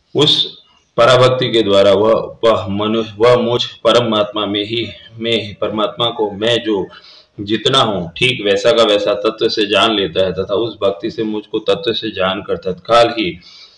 उस पराभक्ति के द्वारा वह मुझ परमात्मा में ही परमात्मा को मैं जो जितना हूँ ठीक वैसा का वैसा तत्व से जान लेता है तथा उस भक्ति से मुझको तत्व से जानकर तत्काल ही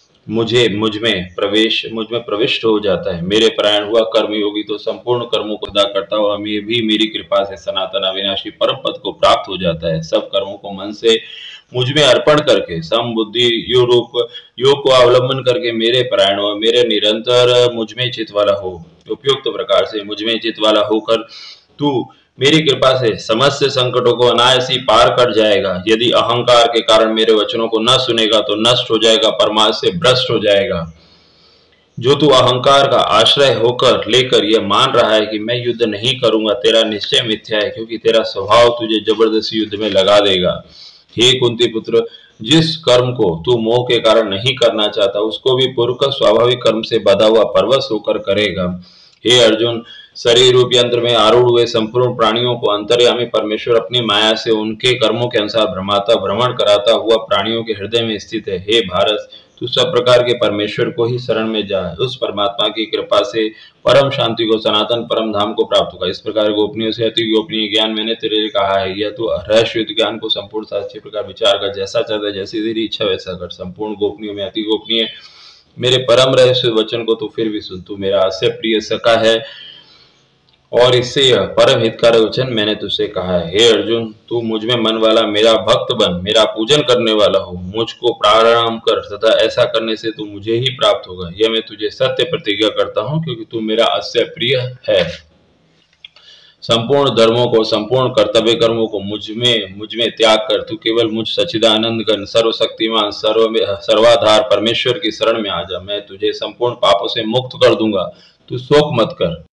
मुझ में प्रविष्ट हो जाता है। मेरे परायण हुआ कर्मयोगी तो संपूर्ण कर्मों को अदा करता हुआ मैं भी मेरी कृपा से सनातन अविनाशी परम पद को प्राप्त हो जाता है। सब कर्मों को मन से मुझ में अर्पण करके सम बुद्धि योग को अवलंबन करके मेरे परायण हुआ मेरे निरंतर मुझ में चित वाला हो। उपयुक्त प्रकार से मुझ में चित वाला होकर तू मेरी कृपा से समस्त संकटों को अनायास ही पार कर जाएगा। यदि अहंकार के कारण मेरे वचनों को न सुनेगा तो नष्ट हो जाएगा, परमार्थ से भ्रष्ट हो जाएगा। जो तू अहंकार का आश्रय होकर लेकर यह मान रहा है कि मैं युद्ध नहीं करूंगा, तेरा निश्चय मिथ्या है, क्योंकि तेरा स्वभाव तुझे जबरदस्ती युद्ध में लगा देगा। हे कुंती पुत्र, जिस कर्म को तू मोह के कारण नहीं करना चाहता उसको भी पूर्व का स्वाभाविक कर्म से बधा हुआ परवश होकर करेगा। हे अर्जुन, शरीर रूप यंत्र में आरूढ़ हुए संपूर्ण प्राणियों को अंतर्यामी परमेश्वर अपनी माया से उनके कर्मों के अनुसार भ्रमण कराता हुआ प्राणियों के हृदय में स्थित है। हे भारत, तू सब प्रकार के परमेश्वर को ही शरण में जा, उस परमात्मा की कृपा से परम शांति को, सनातन परम धाम को प्राप्त होगा। इस प्रकार गोपनीयों से अति गोपनीय ज्ञान मैंने तेरे लिए कहा है। यह तू रहस्य ज्ञान को संपूर्ण साक्षी प्रकार विचार कर, जैसा चाहता है जैसी तेरी इच्छा वैसा कर। संपूर्ण गोपनीयों में अति गोपनीय मेरे परम रहस्य वचन को तू फिर भी सुन। तू मेरा अस्य प्रिय सखा है और इससे यह परम हितकारक वचन मैंने तुझसे कहा है। हे अर्जुन, तू मुझ में मन वाला मेरा भक्त बन, मेरा पूजन करने वाला हो, मुझको प्रणाम कर तथा ऐसा करने से तू मुझे ही प्राप्त होगा। यह मैं तुझे सत्य प्रतिज्ञा करता हूँ, क्योंकि तू मेरा अस्य प्रिय है। संपूर्ण धर्मों को, संपूर्ण कर्तव्य कर्मों को मुझ में त्याग कर तू केवल मुझ सच्चिदानंद घन सर्वशक्तिमान सर्वाधार परमेश्वर की शरण में आ जा। मैं तुझे संपूर्ण पापों से मुक्त कर दूंगा, तू शोक मत कर।